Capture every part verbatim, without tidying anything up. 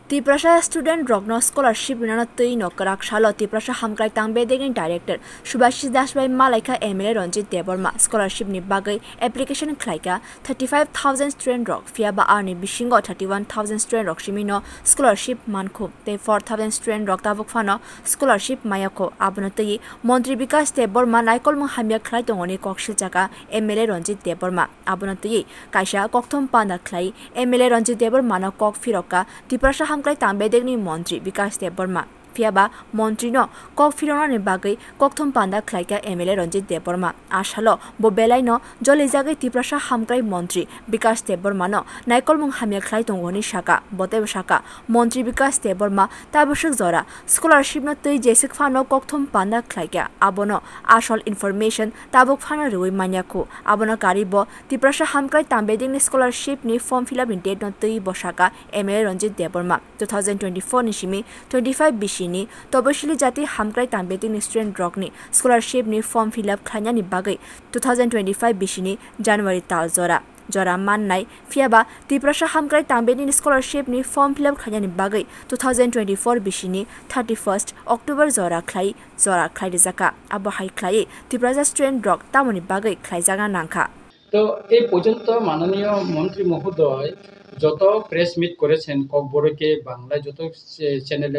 Tiprasha student Rogno scholarship Minanatui Nokarak Shalo Tiprasha Hamkai Tangbeding director Subhashi Dash by Malaika M L A Ranjit Debbarma scholarship ni bagai application klaika thirty-five thousand student rock Fiaba Arni Bishingo thirty-one thousand student rock Shimino scholarship Manko te four thousand student rock Tabuk Fano scholarship Mayako Abunati Montri Bikas Debbarma Naikol Muhamia Klaitongoni Kokshil Chaka M L A Ranjit Debbarma Abunati Kaisha kokthum panda Klai M L A Ranjit Debbarma Kok Firoka Tiprasha Hamkai Tangbedegni Montri Bikas Debbarma Fiaba Montri no Kok Firona ni bagai kokthum panda Klaika M L A Ranjit Debbarma Ashalo Bobelai no Jolizagai Tiprasha Hamkai Montri Bikas Debbarma no Naikol Mung Hamia Klai Tongoni Shaka Botev Shaka Montri Bikas Debbarma Tabushuk Zora Scholarship no Tui Jesik Fano kokthum panda Klaika Abono Ashol information Tabuk Fana Rui Manyaku Abono Karibo Tiprasha Hamkai Tangbedegni scholarship ni form fill up in date no Tui Boshaka M L A Ranjit Debbarma twenty twenty-four ni Shimi twenty-five Bishi ni Tobashili Jati Hamkai Tangbedegni student rock ni scholarship ni form fill up khanya ni bagai twenty twenty-five Bishi ni January tal zora Jora Mannai Fiaba Tiprasha Hamkai Tangbedegni scholarship ni form fill up khanya ni bagai twenty twenty-four Bishi ni thirty-first October zora khlai zora khlai jaka abo hai khlai Tiprasha student rock tamoni bagai khlai jaga nangkha তো এই পর্যন্ত মাননীয় মন্ত্রী মহোদয় যত press meet করেছেন ককবরকে বাংলায় যত চ্যানেলে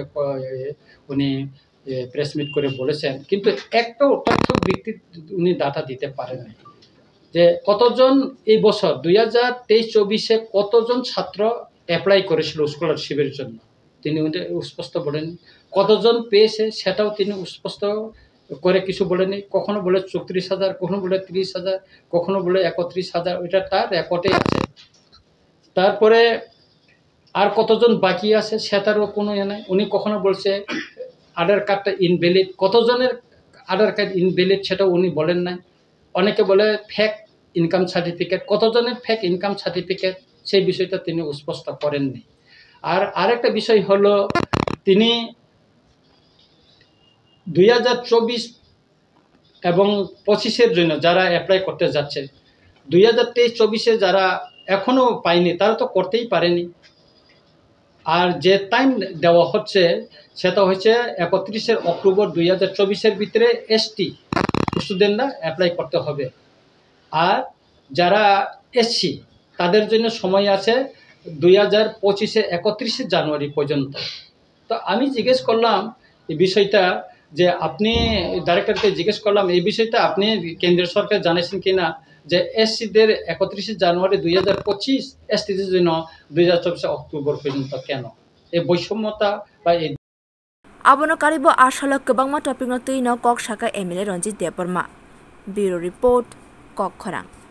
উনি প্রেস মিট করে বলেছেন কিন্তু একটা তথ্য ভিত্তিক উনি ডাটা দিতে পারেন না যে কতজন এই বছর দুই হাজার তেইশ চব্বিশে কতজন ছাত্র অ্যাপ্লাই করেছিল স্কলারশিপের জন্য তিনি স্পষ্ট বলেন কতজন পেয়েছে সেটাও তিনি স্পষ্ট করে কিছু বলেনি কখনো বলে চৌত্রিশ হাজার কখনো বলে ত্রিশ হাজার কখনো বলে একত্রিশ হাজার এটা তার রেকর্ডে আছে তারপরে আর কতজন বাকি আছে সেটারও কোনো ইয়ে নাই উনি কখনো বলছে আধার কার্ডটা ইনভ্যালিড কতজনের আধার কার্ড ইনভ্যালিড সেটাও উনি বলেন নাই অনেকে বলে ফেক ইনকাম সার্টিফিকেট কতজনের ফেক ইনকাম সার্টিফিকেট সেই বিষয়টা তিনি স্পষ্ট করেননি আর আরেকটা বিষয় হলো তিনি দুই হাজার চব্বিশ এবং পঁচিশের জন্য যারা অ্যাপ্লাই করতে যাচ্ছে দুই হাজার তেইশ চব্বিশে যারা এখনও পায়নি তারা তো করতেই পারেনি আর যে টাইম দেওয়া হচ্ছে সেটা হচ্ছে একত্রিশে অক্টোবর দুই হাজার চব্বিশের ভিতরে এসটি স্টুডেন্টরা অ্যাপ্লাই করতে হবে আর যারা এসসি তাদের জন্য সময় আছে দুই হাজার পঁচিশে একত্রিশে জানুয়ারি পর্যন্ত তো আমি জিজ্ঞেস করলাম এই বিষয়টা যে আপনি ডাইরেক্টরকে জিজ্ঞেস করলাম এই বিষয়টা আপনি কেন্দ্রীয় সরকার জানিয়েছেন কিনা যে এসসিদের একত্রিশে জানুয়ারি দুই হাজার পঁচিশ এসটিদের জন্য দুই হাজার চব্বিশে অক্টোবর পর্যন্ত কেন এই বৈষম্যতা বা এই Abono Karibo Ashalok Kabangma topic no Tui no Kok Shaka M L A Ranjit Debbarma Bureau Report Kok Khorang